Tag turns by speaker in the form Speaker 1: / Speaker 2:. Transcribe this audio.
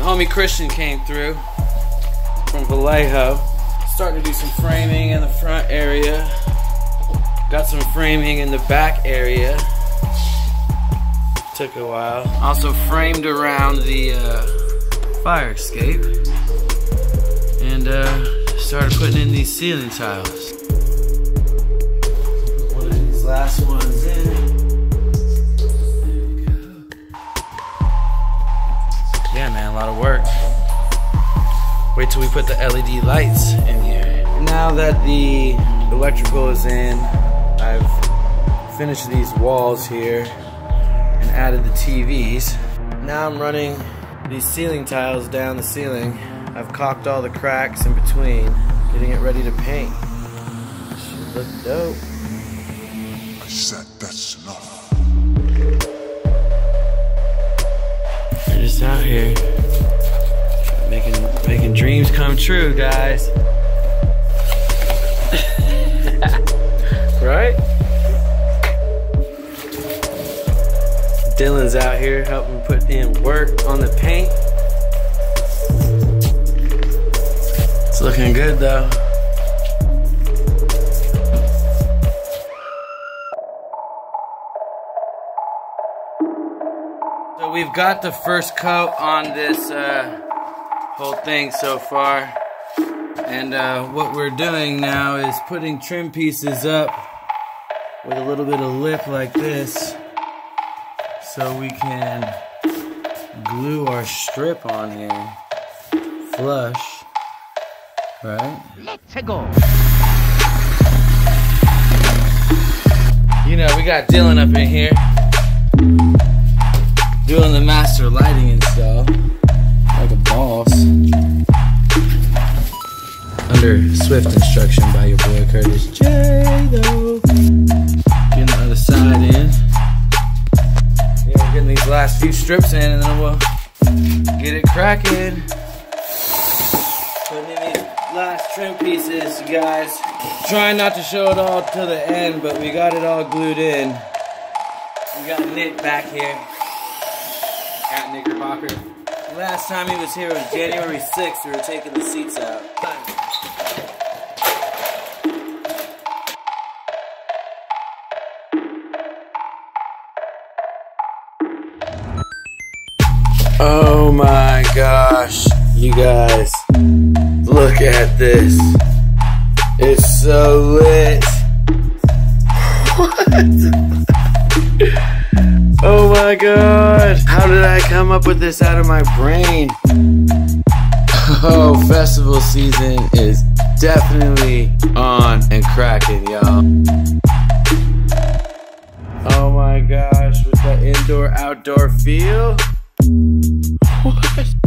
Speaker 1: The homie Christian came through from Vallejo. Starting to do some framing in the front area. Got some framing in the back area. Took a while. Also framed around the fire escape. And started putting in these ceiling tiles. One of these last ones in. There we go. Yeah, man, a lot of work. Wait till we put the LED lights in here. Now that the electrical is in, I've finished these walls here and added the TVs. Now I'm running these ceiling tiles down the ceiling. I've caulked all the cracks in between, getting it ready to paint. Should look dope.
Speaker 2: I said that's enough.
Speaker 1: We're just out here making dreams come true, guys. Right? Dylan's out here helping put in work on the paint. It's looking good though. So we've got the first coat on this whole thing so far. And what we're doing now is putting trim pieces up with a little bit of lip like this so we can glue our strip on here flush, right?
Speaker 3: Let's go.
Speaker 1: You know, we got Dylan up in here doing the master lighting install like a boss. Under swift instruction by your boy Curtis J, though. Getting the other side in. Yeah, we're getting these last few strips in and then we'll get it cracking. Putting in these last trim pieces, you guys. Trying not to show it all to the end, but we got it all glued in. We got Nick back here at Knickerbocker. Last time he was here was January 6th. We were taking the seats out. Oh my gosh, you guys, look at this. It's so lit. What? Oh my god, how did I come up with this out of my brain? Oh, festival season is definitely on and cracking, y'all. Oh my gosh, with that indoor-outdoor feel. What?